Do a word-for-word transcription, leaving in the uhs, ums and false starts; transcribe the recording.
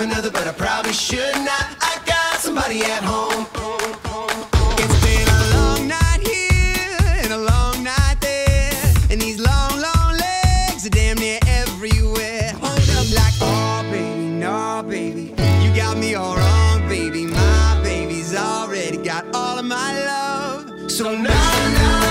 another, but I probably should not. I got somebody at home. It's been a long night here and a long night there, and these long, long legs are damn near everywhere. Hold up like, oh baby, no baby, you got me all wrong, baby. My baby's already got all of my love. So now, now